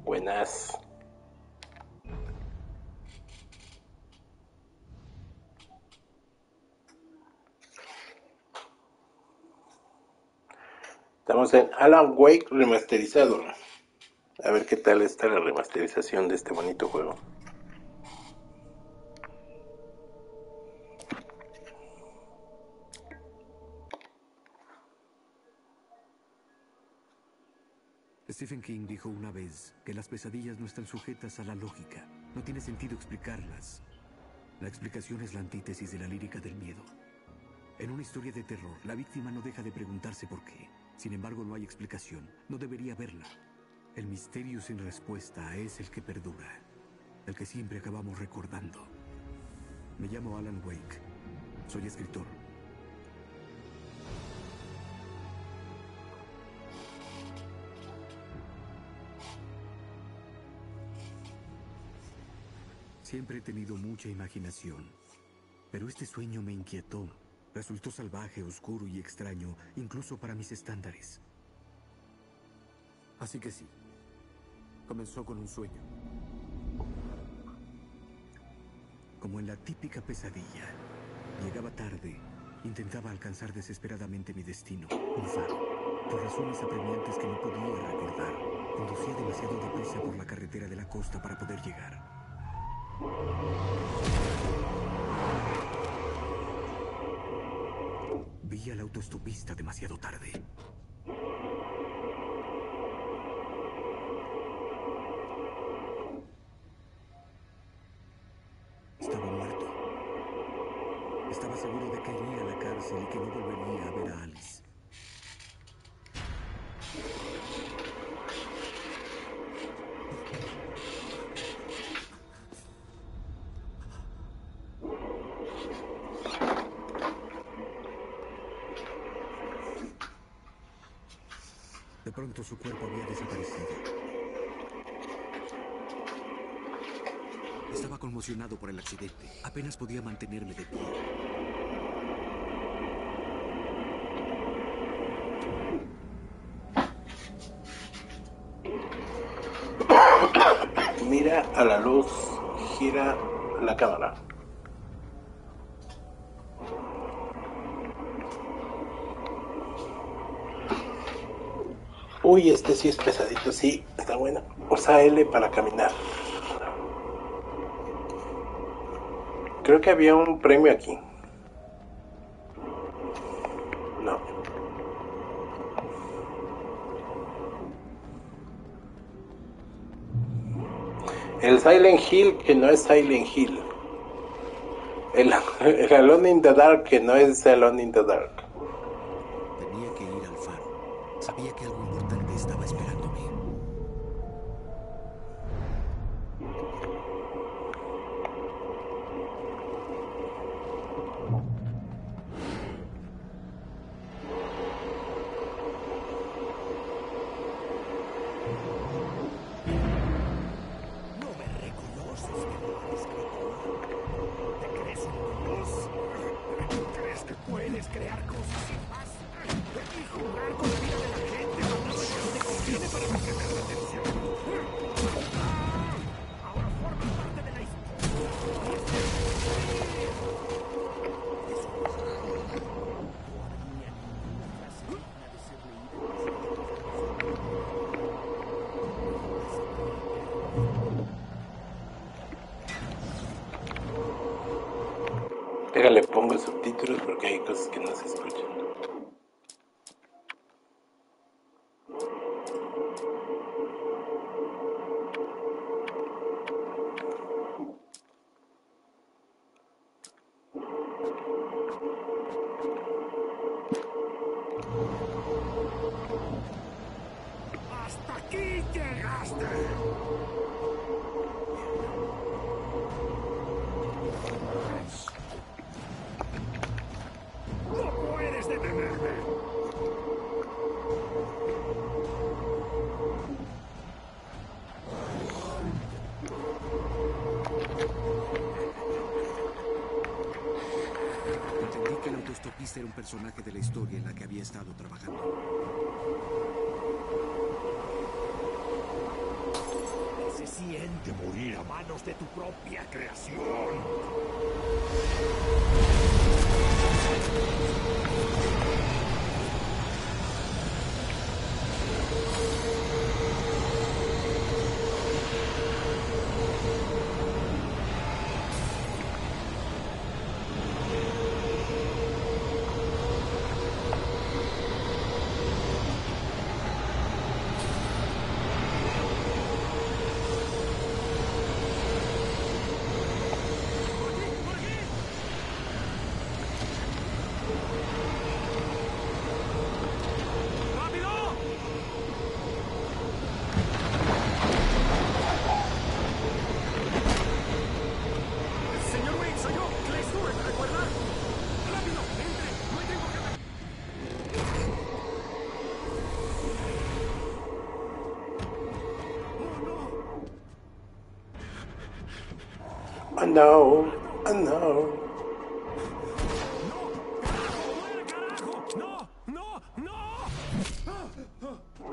Buenas. Estamos en Alan Wake remasterizado. A ver qué tal está la remasterización de este bonito juego. Stephen King dijo una vez que las pesadillas no están sujetas a la lógica. No tiene sentido explicarlas. La explicación es la antítesis de la lírica del miedo. En una historia de terror, la víctima no deja de preguntarse por qué. Sin embargo, no hay explicación. No debería haberla. El misterio sin respuesta es el que perdura. El que siempre acabamos recordando. Me llamo Alan Wake. Soy escritor. Siempre he tenido mucha imaginación, pero este sueño me inquietó. Resultó salvaje, oscuro y extraño, incluso para mis estándares. Así que sí, comenzó con un sueño. Como en la típica pesadilla. Llegaba tarde, intentaba alcanzar desesperadamente mi destino, un faro. Por razones apremiantes que no podía recordar, conducía demasiado deprisa por la carretera de la costa para poder llegar. Vi al autoestopista demasiado tarde. Estaba muerto. Estaba seguro de que iría a la cárcel y que no volvería a ver a Alice. De pronto su cuerpo había desaparecido. Estaba conmocionado por el accidente. Apenas podía mantenerme de pie. Mira a la luz, gira la cámara. Uy, este sí es pesadito, sí, está bueno. Usa L para caminar. Creo que había un premio aquí. No. El Silent Hill que no es Silent Hill. El Alone in the Dark que no es Alone in the Dark. Tenía que ir al faro. Sabía que algo importante estaba esperándome. No me reconoces, ¿verdad, escritor? ¿Te crees un dios? ¿Crees que puedes crear cosas sin más? Y jugar con la vida de la gente cuando eso no te conviene para mantener la atención. Ahora formas parte de la historia. Es un drama. No habría ninguna frase digna de ser leída en Déjale, pongo subtítulos porque hay cosas que no se escuchan. ¡Hasta aquí llegaste! ¡No puedes detenerme! Entendí que el autoestopista era un personaje de la historia en la que había estado trabajando. manos de tu propia creación. Oh no, oh no. ¡No! ¡No! ¡No!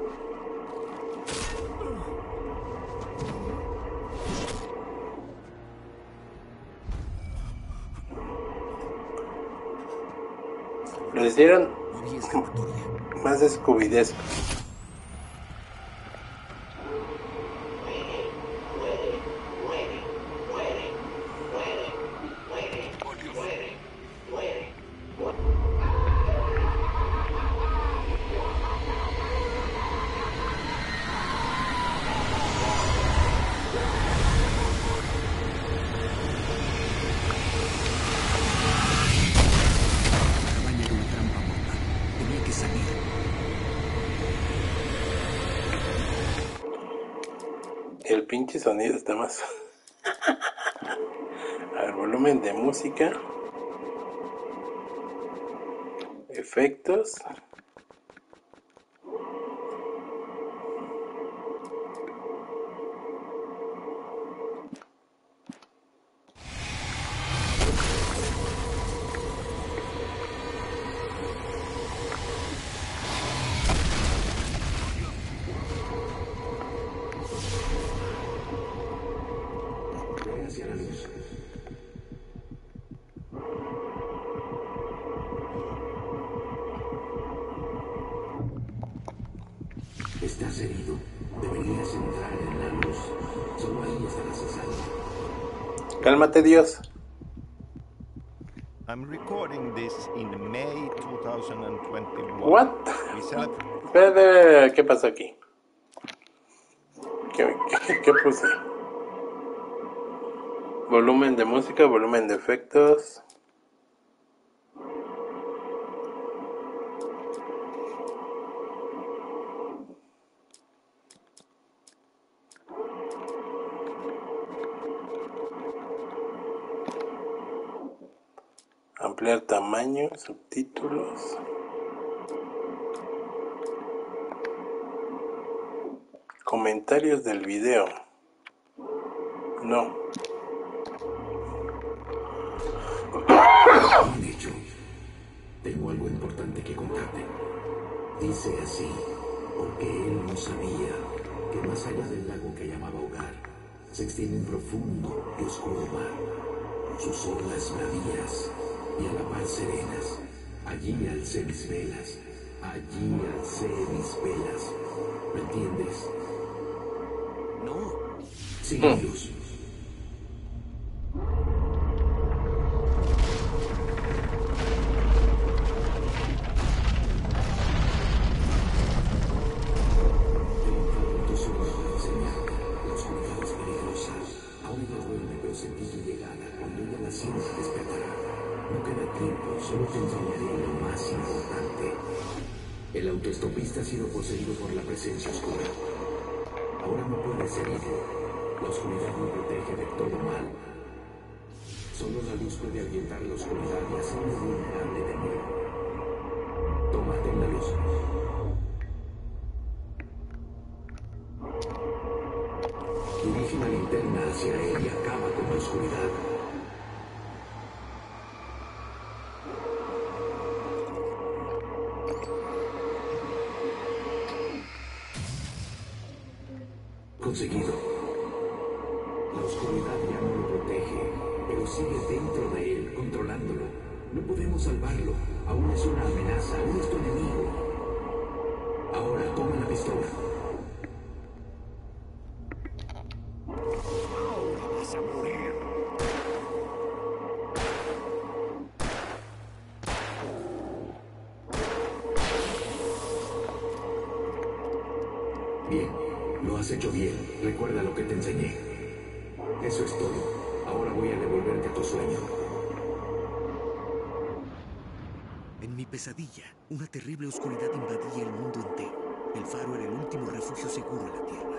Lo hicieron No había escapatoria. más escubidesco. La cabaña era una trampa mortal. Tenía que salir. El pinche sonido está más. Al volumen de música. Efectos. Ve hacia la luz. Estás herido. Deberías entrar en la luz. Solo ahí estarás a salvo. Cálmate, Dios. I'm recording this in May 2021. What? We celebrate. Espera, ¿qué pasó aquí? ¿Qué puse? Volumen de música, volumen de efectos. Ampliar tamaño, subtítulos. Comentarios del video. No. Bien hecho. Tengo algo importante que contarte. Dice así, porque él no sabía que más allá del lago que llamaba hogar, se extiende un profundo y oscuro mar. Sus olas bravías y a la par serenas. Allí alcé mis velas. Allí alcé mis velas. ¿Me entiendes? No. Sí, Dios. Solo te enseñaré lo más importante. El autoestopista ha sido poseído por la presencia oscura. Ahora no puedes herirlo. La oscuridad lo protege de todo mal. Solo la luz puede ahuyentar la oscuridad y hacerlo vulnerable de nuevo. Tómate la luz. Dirige la linterna hacia él y acaba con la oscuridad. Conseguido. La oscuridad ya no lo protege, pero sigue dentro de él, controlándolo. No podemos salvarlo. Aún es una amenaza, aún es tu enemigo. Ahora, toma la pistola. Ahora vas a morir. Bien, lo has hecho bien. Recuerda lo que te enseñé. Eso es todo. Ahora voy a devolverte a tu sueño. En mi pesadilla, una terrible oscuridad invadía el mundo entero. El faro era el último refugio seguro en la Tierra.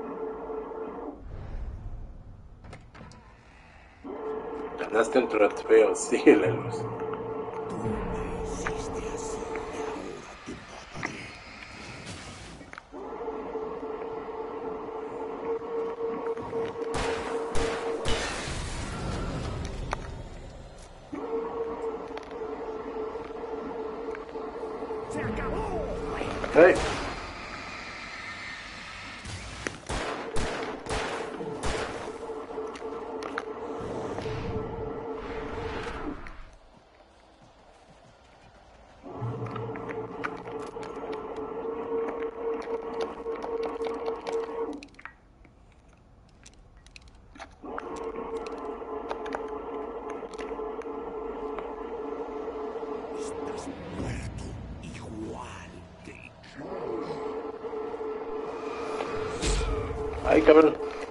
Ganaste un trofeo, sigue la luz. Tú me hiciste así y ahora te mataré. ¡Se acabó! ¡Hey! Estás muerto, igual que yo. ¡Ay, cabrón!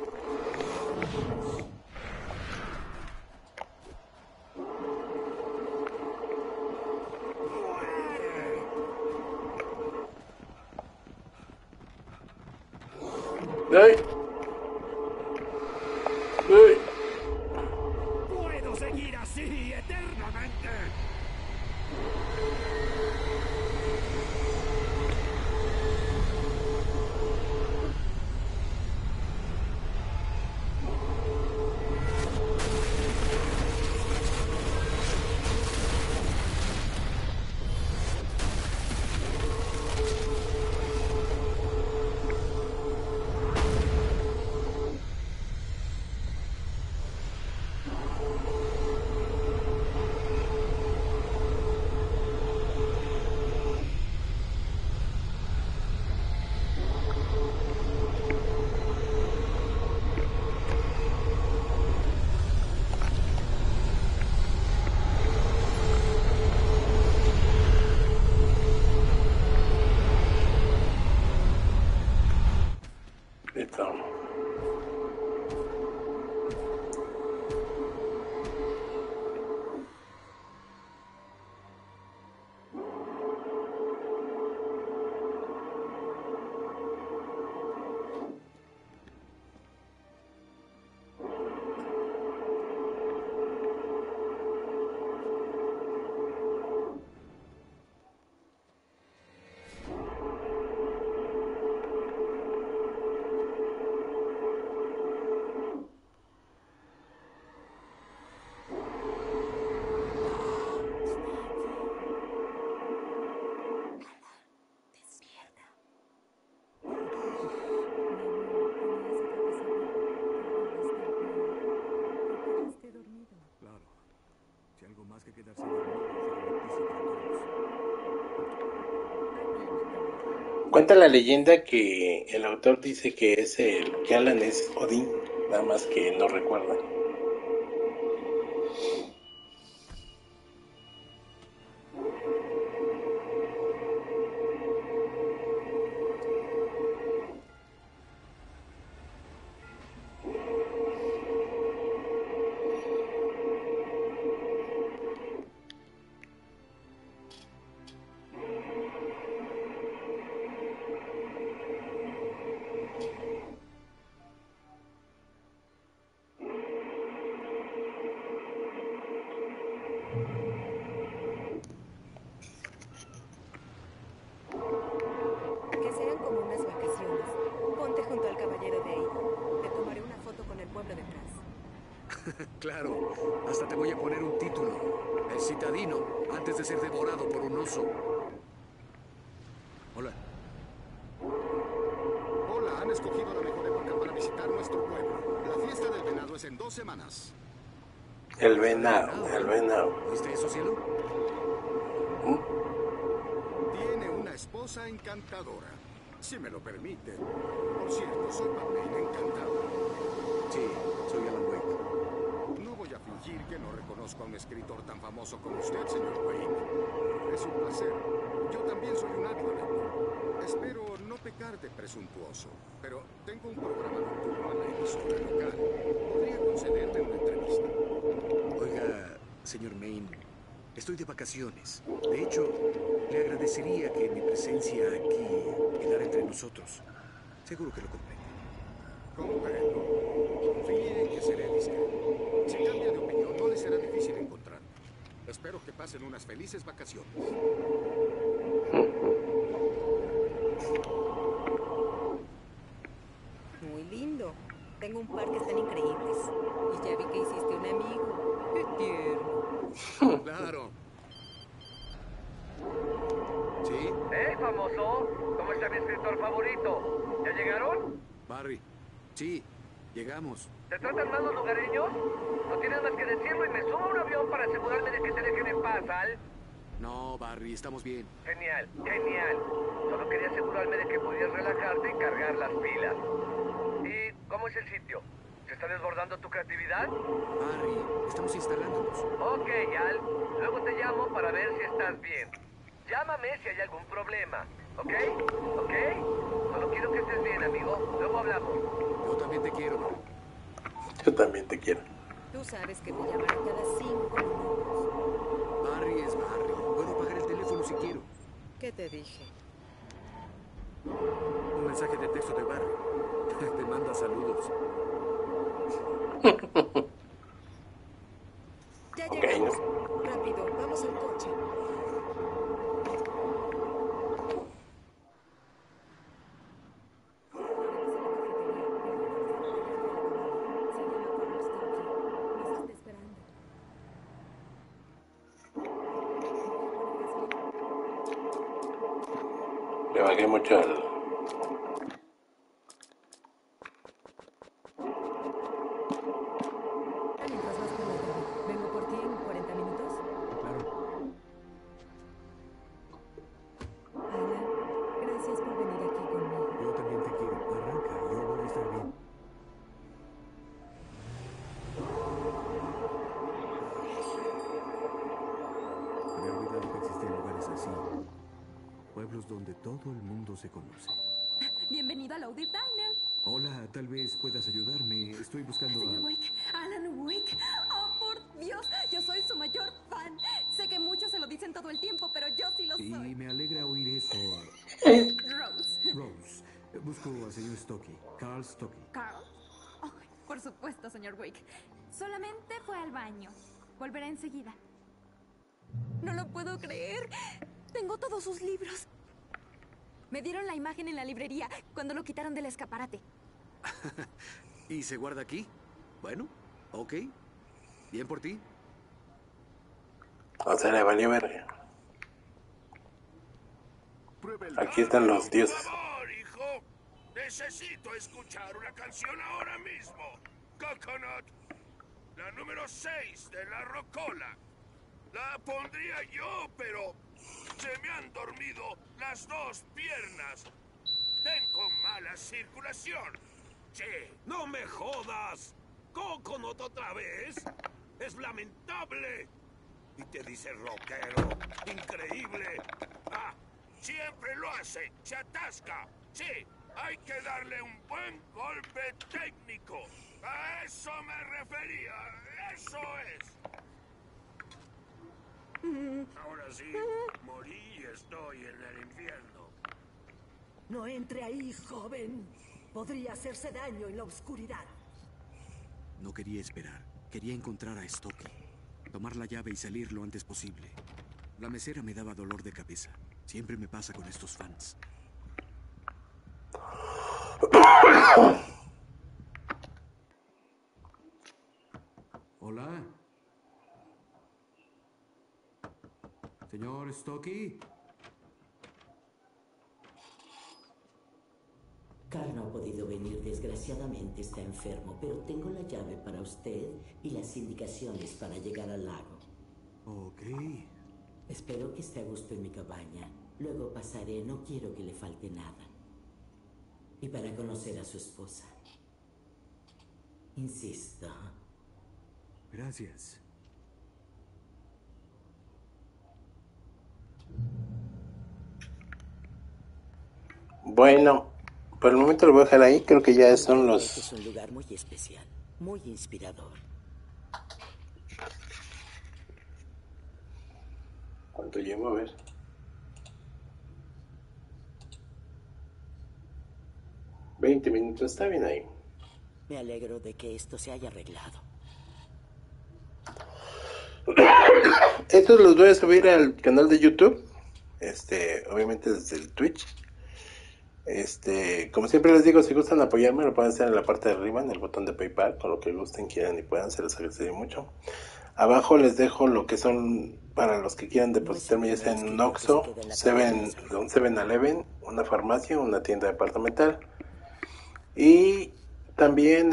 ¡Ay! ¡Ay! Puedo seguir así eternamente. Listo. Claro. Si algo más que quedarse dormido, será noticia para todos. Cuenta la leyenda que el autor dice que Alan es Odín, nada más que no recuerda. Que sean como unas vacaciones. Ponte junto al caballero de ahí. Te tomaré una foto con el pueblo detrás. Claro, hasta te voy a poner un título. El citadino, antes de ser devorado por un oso. Hola. Hola, han escogido la mejor época para visitar nuestro pueblo. La fiesta del venado es en 2 semanas. El venado, el venado. ¿Viste eso, cielo? Tiene una esposa encantadora, si me lo permiten. Por cierto, soy Batman, encantado. Sí, soy Alan Wake. No voy a fingir que no reconozco a un escritor tan famoso como usted, señor Wake. Es un placer. Yo también soy un ávido lector. Espero no pecar de presuntuoso, pero tengo un programa nocturno en la emisora local. ¿Podría concederme una entrevista? Oiga, señor Maine, estoy de vacaciones. De hecho, le agradecería que mi presencia aquí quedara entre nosotros. Seguro que lo comprende. Comprendo. Confíe en que seré discreto. Si cambia de opinión, no le será difícil encontrarme. Espero que pasen unas felices vacaciones. Muy lindo. Tengo un par que están increíbles. Y ya vi que hiciste un amigo. ¡Qué tierno! Claro. ¿Sí? ¡Hey, famoso! ¿Cómo está mi escritor favorito? ¿Ya llegaron? Barry. Sí, llegamos. ¿Te tratan mal los lugareños? No tienes más que decirlo y me subo a un avión para asegurarme de que te dejen en paz, Al. No, Barry, estamos bien. Genial, genial. Solo quería asegurarme de que podías relajarte y cargar las pilas. ¿Y cómo es el sitio? ¿Se está desbordando tu creatividad? Barry, estamos instalándonos. Ok, Al. Luego te llamo para ver si estás bien. Llámame si hay algún problema. ¿Ok? ¿Ok? Solo quiero que estés bien, amigo. Luego hablamos. Yo también te quiero, Barry. Yo también te quiero. Tú sabes que me llamarán cada 5 minutos. Barry es Barry. Puedo apagar el teléfono si quiero. ¿Qué te dije? Un mensaje de texto de Barry. Te manda saludos. Ya Ok, llegamos. Rápido, vamos al coche. Le bajé mucho al... Mientras vas por la tarde, vengo por ti en 40 minutos. Claro. Alan, gracias por venir aquí conmigo. Yo también te quiero. Arranca, yo voy a estar bien. Había olvidado que existían lugares así. Pueblos donde todo el mundo se conoce. Bienvenido al Audit Diner. Hola, tal vez puedas ayudarme. Estoy buscando Señor a... Wake, Alan Wake. Oh, por Dios, yo soy su mayor fan. Sé que muchos se lo dicen todo el tiempo, pero yo sí lo Y soy. me alegra oír eso. Rose. Rose, busco al señor Stocky. Carl Stocky. Carl. Oh, por supuesto, señor Wake. Solamente fue al baño. Volverá enseguida. No lo puedo creer. Tengo todos sus libros. Me dieron la imagen en la librería cuando lo quitaron del escaparate. ¿Y se guarda aquí? Bueno, ok. Bien por ti. O sea, le valió verga. Aquí están los dioses. Por favor, hijo. Necesito escuchar una canción ahora mismo. Coconut. La número 6 de la Rocola. La pondría yo, pero se me han dormido las dos piernas. Tengo mala circulación. Sí. ¡No me jodas! ¿Coconut otra vez? ¡Es lamentable! Y te dice rockero. ¡Increíble! Ah, siempre lo hace. Se atasca. Sí, hay que darle un buen golpe técnico. A eso me refería. Eso es. Ahora sí, morí y estoy en el infierno. No entre ahí, joven. Podría hacerse daño en la oscuridad. No quería esperar. Quería encontrar a Stocky. Tomar la llave y salir lo antes posible. La mesera me daba dolor de cabeza. Siempre me pasa con estos fans. Hola. Señor Stocky. Carl no ha podido venir, desgraciadamente. desgraciadamente está enfermo, pero tengo la llave para usted y las indicaciones para llegar al lago. Ok. Espero que esté a gusto en mi cabaña. Luego pasaré, no quiero que le falte nada. Y para conocer a su esposa. Insisto. Gracias. Bueno, por el momento lo voy a dejar ahí. Creo que ya son los... Es un lugar muy especial, muy inspirador. ¿Cuánto llevo? A ver. 20 minutos, está bien ahí. Me alegro de que esto se haya arreglado. Estos los voy a subir al canal de YouTube. Obviamente desde el Twitch. Como siempre les digo, si gustan apoyarme, lo pueden hacer en la parte de arriba, en el botón de PayPal, con lo que gusten, quieran y puedan, se les agradecería mucho. Abajo les dejo lo que son, para los que quieran depositarme, ya sea en un Oxxo, un 7-Eleven, una farmacia, una tienda departamental. Y también,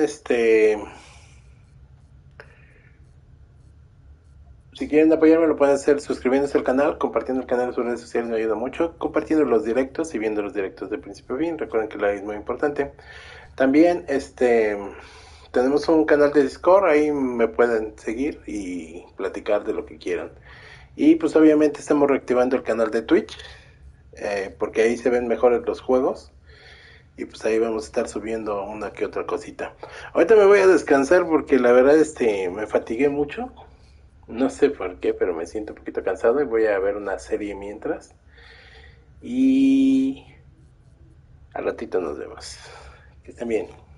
si quieren apoyarme, lo pueden hacer suscribiéndose al canal, compartiendo el canal en sus redes sociales, me ayuda mucho, compartiendo los directos y viendo los directos de principio a fin. Recuerden que el like es muy importante. También tenemos un canal de Discord, ahí me pueden seguir y platicar de lo que quieran. Y pues obviamente estamos reactivando el canal de Twitch, porque ahí se ven mejores los juegos. Y pues ahí vamos a estar subiendo una que otra cosita. Ahorita me voy a descansar porque la verdad me fatigué mucho. No sé por qué, pero me siento un poquito cansado y voy a ver una serie mientras. Y al ratito nos vemos. Que estén bien.